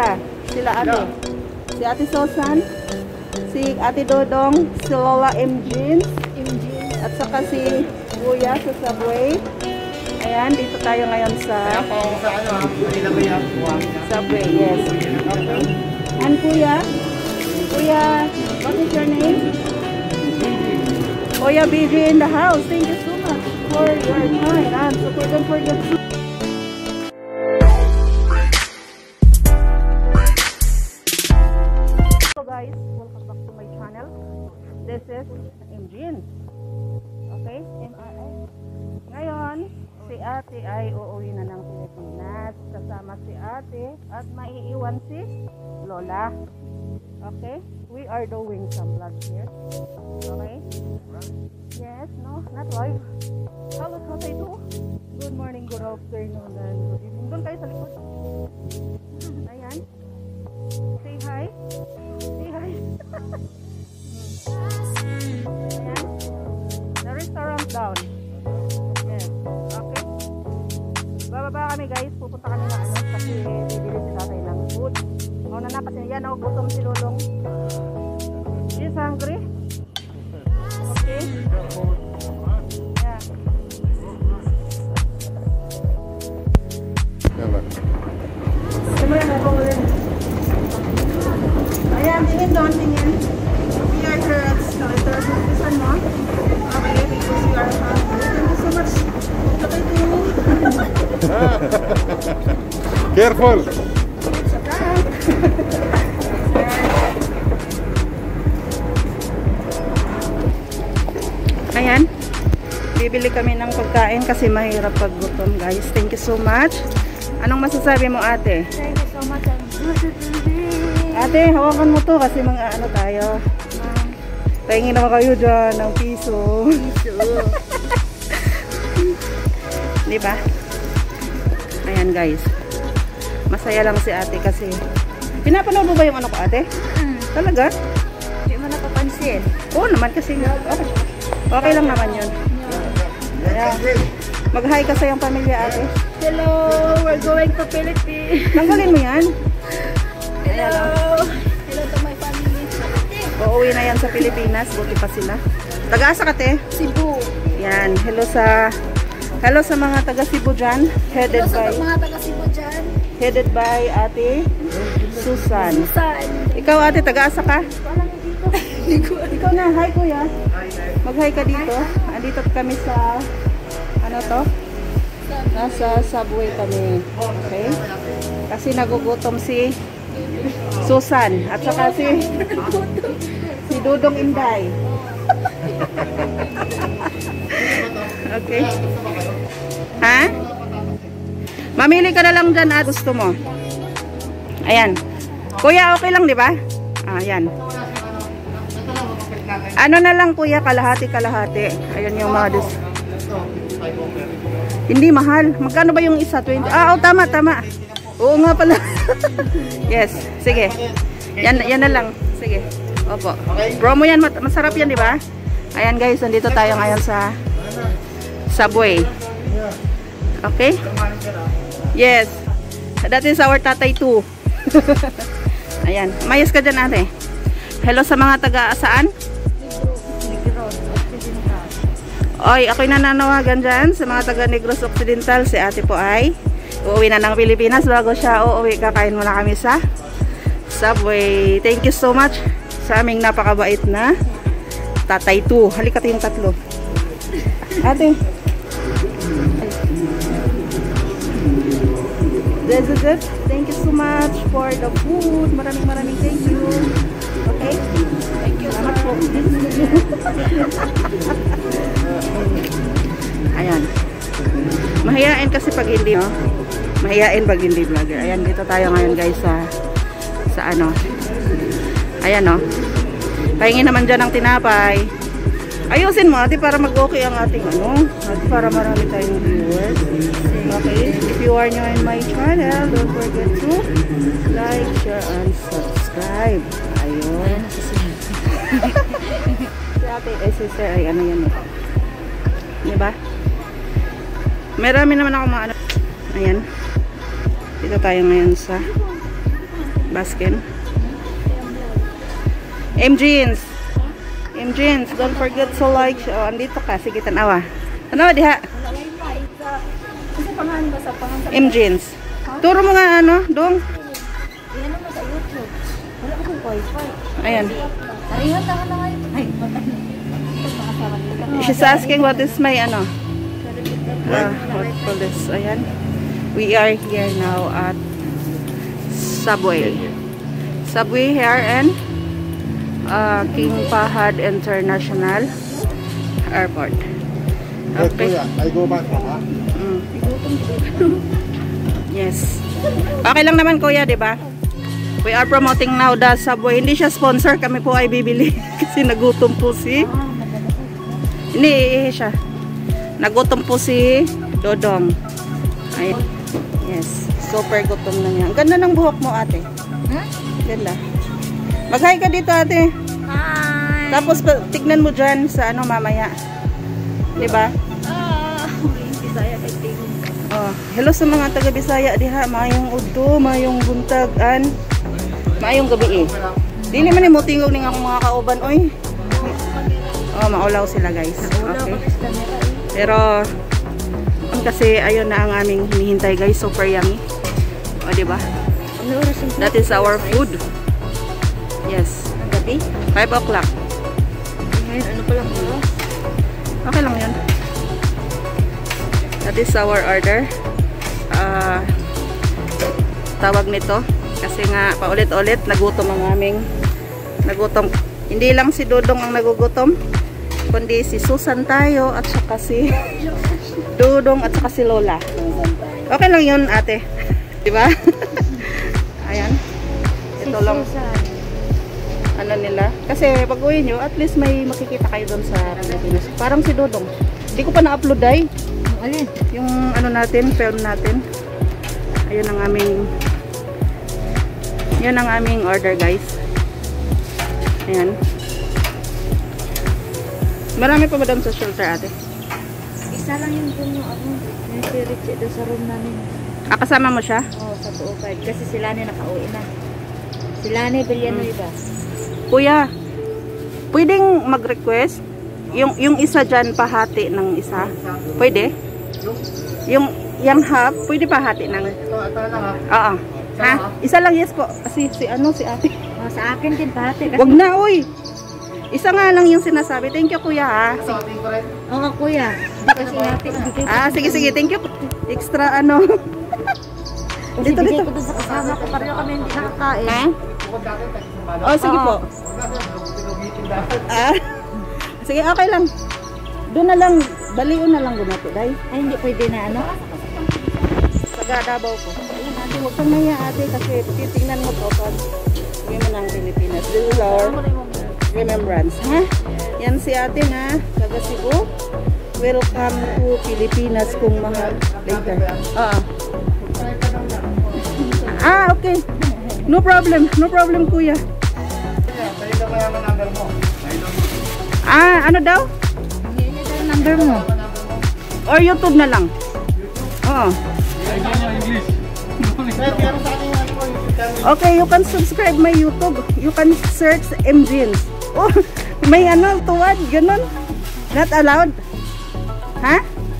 Sila ate. Si Ate Susan, si Ate Dodong, si Lola Jeans, at saka si Kuya sa Subway. Ayan, dito tayo ngayon sa Subway, yes. Okay. And Kuya, what is your name? Kuya BJ in the house. Thank you so much for your time. And so don't forget to guys, welcome back to my channel. This is Jeans. Okay, MRI. Ngayon, si ate ay uuwi na ng Pilipinas. Kasama si ate at maiiwan si Lola. Okay, we are doing some vlog here. Okay, yes, no, not live. Hello, how I do? Good morning, good afternoon, and good evening. Doon kayo sa likod. Ayan. Say hi. Say hi. Ayan. The restaurant down. Yes. Okay. Bababa kami guys. Pupunta kami na ano. Kasi bibili si tatay ng food. Mauna na kasi yan. Oh, gutom si Lulong. She's hungry. Okay. Yeah. Ayan, tingin doon, tingin. We are here at Skyter. Bukisan mo. Okay, because we are hungry. Thank you so much. Okay, too. Careful! It's a prank. Ayan. Bibili kami ng pagkain kasi mahirap pag gutom, guys. Thank you so much. Anong masasabi mo, ate? Thank you so much. Ate, hawakan mo to kasi mga ano tayo. Pahingin naman kayo dyan ng piso. Di ba? Ayan guys. Masaya lang si ate kasi. Pinapanood mo ba yung ano ko, ate? Talaga? Hindi mo napapansin. Oo naman kasi. Okay, okay lang naman yun. Ayan. Mag-hi ka sa yung pamilya, ate. Hello, we're going to Philippines. Tanggalin mo yan. Hello. Hello to my family. Uuwi na yan sa Pilipinas. Buti pa sila. Taga-asa ka, te? Cebu. Yan. Hello sa mga taga Cebu dyan. Hello sa mga taga Cebu dyan. Headed by Ate Susan. Susan. Ikaw, ate, taga-asa ka? Walang dito. Ikaw na. Hi, kuya. Mag-hi ka dito. Andito kami sa ano to? Nasa Subway kami. Okay? Kasi nagugutom si Susan at saka si Dudong Inday. Okay. Ha? Mamili ka na lang dyan, gusto mo. Ayan. Kuya, okay lang, di ba? Ayan. Ano na lang, kuya, kalahati-kalahati. Ayan yung mga hindi mahal. Magkano ba yung isa? 20? Oh, tama. Oo nga pala. Yes, sige. Yan na lang. Sige. Opo. Promo yan, masarap yan, di ba? Ayan guys, nandito tayo ngayon sa Subway. Okay? Yes. That is our tatay too. Ayan. Mayos ka dyan, ate. Hello sa mga taga-saan? Oy, ako'y nananawagan dyan sa mga taga Negros Occidental. Si ate po ay uuwi na ng Pilipinas. Bago siya uuwi, kakain muna kami sa Subway. Thank you so much sa aming napakabait na tatay 2. Halika yung tatlo. Ate. This is it. Thank you so much for the food. Maraming thank you. Okay? Thank you. Salamat po. Ayan. Mahiyain kasi pag hindi, no? Mahiyain pag hindi vlogger. Ayan, dito tayo ngayon guys sa ano. Ayan, no? Pahingin naman dyan ng tinapay. Ayusin mo, ate, para mag-okay ang ating ano. Ate, para marami tayong viewers. Okay? If you are new in my channel, don't forget to like, share, and subscribe. Ayun. Si ate, sister, ay ano yan, eh. Diba? Marami naman ako mga ano. Ayan. Dito tayo ngayon sa Baskin. M-Jeans. M-Jeans. Don't forget to like. Oh, andito ka. Sige, tanawa. Tanawa, diha. Kasi pangalan ba sa pangalan? M-Jeans. Turo mo nga ano, dong. Yan naman sa YouTube. Wala akong wifi. Ayan. Arihan na nga ngayon. Ay, She's asking what is my ano. What for this? Ayan. We are here now at Subway. Subway here and King Fahad International Airport. Okay. I go back home. Yes. Okay lang naman kuya, di ba? We are promoting now the Subway. Hindi siya sponsor, kami po ay bibili kasi nagutom po si Hindi siya. Nagutom po si Dodong. Ay. Yes. Super gutom na niya. Ang ganda ng buhok mo, ate. Huh? Ganda. Mag-hi ka dito, ate. Hi! Tapos tignan mo dyan sa ano mamaya. Diba? Bisaya kay Tingog. Oh, hello sa mga taga Bisaya diha. Mayong udto, mayong buntagan. Mayong gabi eh. Dili man mo tingog ning akong mga kauban oy. Oh, maulaw sila guys. Okay. Pero kasi ayun na ang aming hinihintay guys. Super yummy. O diba? That is our food. Yes. Gabi? 5 o'clock. Ngayon, ano pa lang ba? Okay lang yun. That is our order. Tawag nito. Kasi nga paulit-ulit nagutom ang aming nagutom. Hindi lang si Dodong ang nagugutom. Kundi si Susan tayo at saka si Dodong at saka si Lola. Okay lang yun ate. Diba? Ayan. Ito lang. Ano nila. Kasi pag uwi nyo, at least may makikita kayo doon sa Pilipinas. Parang si Dodong. Hindi ko pa na-upload ay. Alin? Yung ano natin, film natin. Ayun ang aming yan ang aming order guys. Ayan. Marami pa ba doon sa shelter ate? Isa lang yung dun yung ako. Yung si Richie doon sa room namin. Kasama mo siya? Oo, sa 205. Kasi sila na nakauwi na. Sila na Villanoy ba? Kuya, pwedeng mag-request? Yung isa dyan pahati ng isa? Pwede? Yung half, pwede pahati ng... Oo. Ha? Isa lang yes po. Kasi si ate. Oh, sa akin din pati. Kasi... Wag na, uy! Isa nga lang yung sinasabi. Thank you, kuya, ha? Oo, kuya. Kasi ate. Sige. Thank you. Extra, ano. Kasi bigay ko dun sa kasama ko. Pareho kami hindi nakakain. Ha? Oh, sige po. Sige, okay lang. Doon na lang. Balion na lang gumato, day. Ay, hindi pwede na ano? Taga-Davao ko. Ayun, ate, huwag kang naya, ate, kasi titingnan mo po pag uwi mo ng Pilipinas. This is our remembrance, ha? Yan si ate na, taga Cebu. Welcome to Pilipinas kung mahal. Later. Okay. No problem, kuya. Ano daw? Number mo. Or YouTube na lang. Oo. Okay, you can subscribe my YouTube. You can search M-Jeans. Oh, may ano, tuwad, ganun. Not allowed. Ha?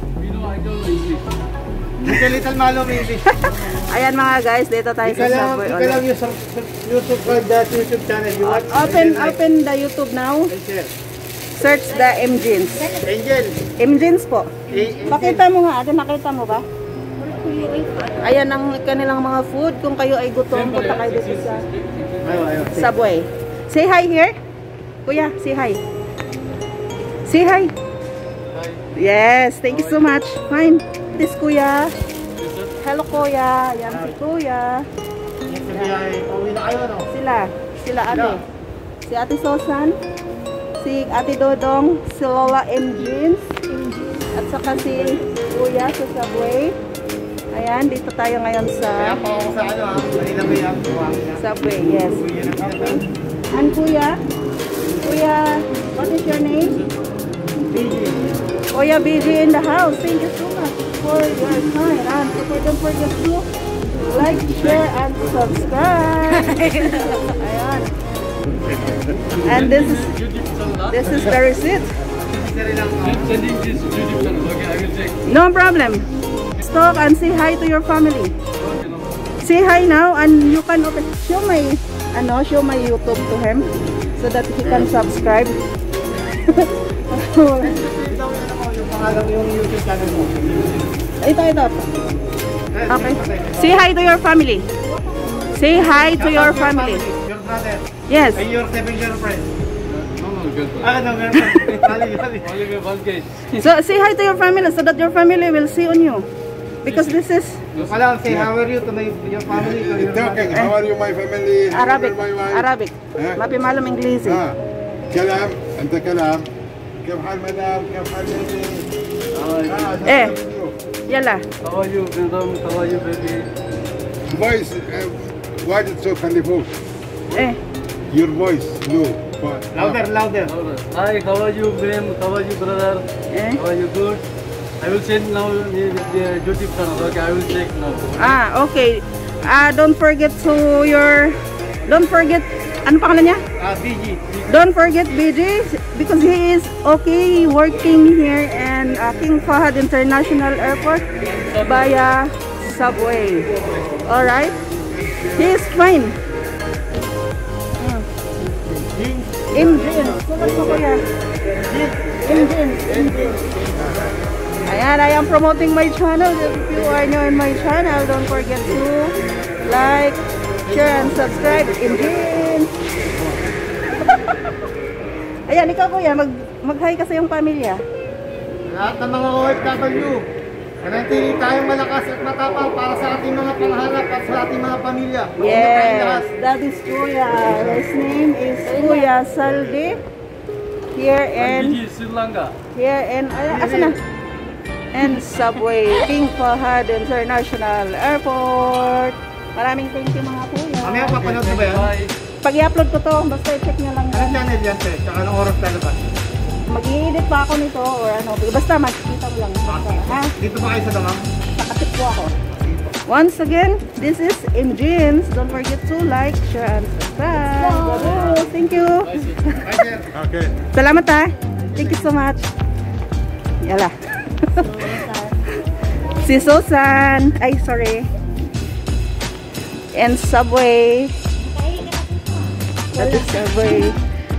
Little malo maybe. Ayan mga guys, dito tayo sa Subway. Ikaw lang yung YouTube channel. You watch Open the YouTube now. Search the M-Jeans. Angel. M-Jeans po. Angel. Pakita mo nga ate, nakita mo ba? Ayan ang kanilang mga food. Kung kayo ay gutom, punta kayo dito sa Ayaw. Subway. Say hi here. Kuya, say hi. Say hi. Yes, thank you so much. Fine. This kuya. Hello kuya. Yan si kuya. Pauwi na kayo, no? Sila ate. Si ate Susan. Si ate Dodong. Si Lola M-Jeans. At saka si kuya sa Subway. Ayan, dito tayo ngayon sa Kaya pa ako sa ano, Manila Bay ang Subway. Yes. Okay. And kuya, what is your name? Kuya BG in the house. Thank you so much for your time. And don't forget to like, share, and subscribe. Ayan. And this is the receipt. Sending this YouTube channel. Okay, I will check. No problem. Stop and say hi to your family. Say hi now, and you can show my YouTube to him so that he can subscribe. Yung YouTube channel mo. Ito. Okay. Say hi to your family. Say hi to your family. Your brother. Yes. And your 7 girlfriend. No, girlfriend. No, girlfriend. Only me one case. So say hi to your family so that your family will see on you. Because this is Wala, say how are you to your family. To your Okay, how are you, my family? How Arabic. are my wife? Arabic. ها؟ ما بيعلم انجليزي. كلام انت كلام كيف حال مدام كيف حال بيبي إيه. يلا. How are you, madam? How are you, baby? voice why did so telephone Eh. your voice no Louder. Hi, how are you, ma'am? How are you, brother? Eh. How are you, good? I will send now the YouTube channel. Okay, I will check now. Okay. Don't forget ano pangalan niya? BG. Don't forget BJ because he is okay working here in King Fahad International Airport via subway. All right? He is fine. Engine. Sulat mo kuya. Engine. Ayan, I am promoting my channel. If you are new in my channel, don't forget to like, share, and subscribe. Engine. Ayan, ikaw kuya, mag-hi ka sa iyong pamilya. Lahat ng mga OFW, nanatili tayong malakas at matapang para sa ating mga pangarap at sa ating mga pamilya. Yes, that is Kuya. His name is Kuya Saldi. Here in Sri Lanka. asan na? And subway, King Fahad International Airport. Maraming thank you mga kuya. Mamaya papanood mo ba yan? Bye. Pag i-upload ko to, basta i-check nyo lang. Anong channel yan, sir? Tsaka anong oras lalabas? Mag-i-edit pa ako nito or ano. Basta makikita mo lang. Basta, ha? Dito ba kayo sa damang? Nakatip po ako. Once again, this is Engines. Don't forget to like, share, and subscribe. Thank you. Bye, sir. okay Salamat ha. Thank you so much. Yala. Si Susan. Ay, sorry. And Subway. That is Subway.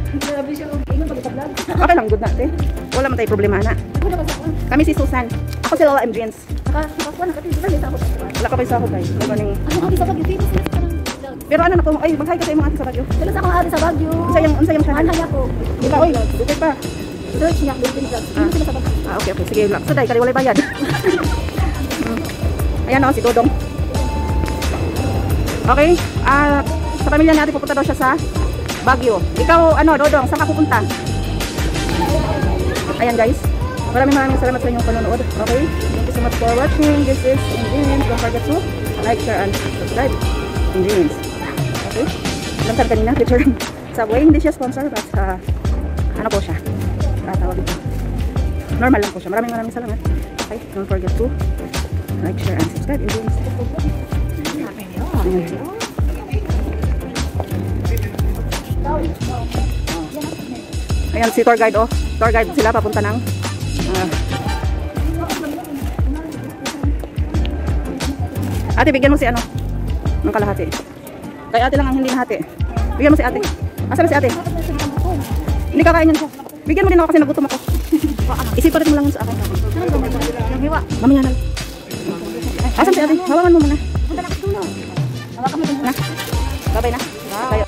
Okay lang, good natin. Wala man tayo problema na. Kami si Susan. Ako si Lola M. Jeans. Wala ka pa isa ako tayo. Pero ano na po, ay mag-hi ka sa mga ate sa Baguio. Unsa yung channel? Di ba, oy, dito pa. Okay. Sige, lang. So, dahil kali walay bayad. Ayan o, si Dodong. Okay, sa pamilya natin pupunta daw siya sa Baguio. Ikaw, Dodong, saan ka pupunta? Ayan guys, maraming salamat sa inyong panonood. Okay, thank you so much for watching. This is Engines. Don't forget to like, share, and subscribe. Engines. Okay, alam ka kanina, picture Subway. Hindi siya sponsor, but ano po siya? Tawag ito. Normal lang po siya. Maraming salamat. Okay, don't forget to like, share, and subscribe. Engines. Ayan si tour guide, tour guide sila papunta ng ate, bigyan mo si ng kalahati. Kay ate lang ang hindi nahati. Bigyan mo si ate. Asan na si ate? Hindi kakain yan siya. Bigyan mo din ako kasi nagutom ako. Isiparit mo lang yun sa akin. Yung hiwa. Mamaya na. Asan si ate? Hawakan mo muna. Na. Babay na. Tayo.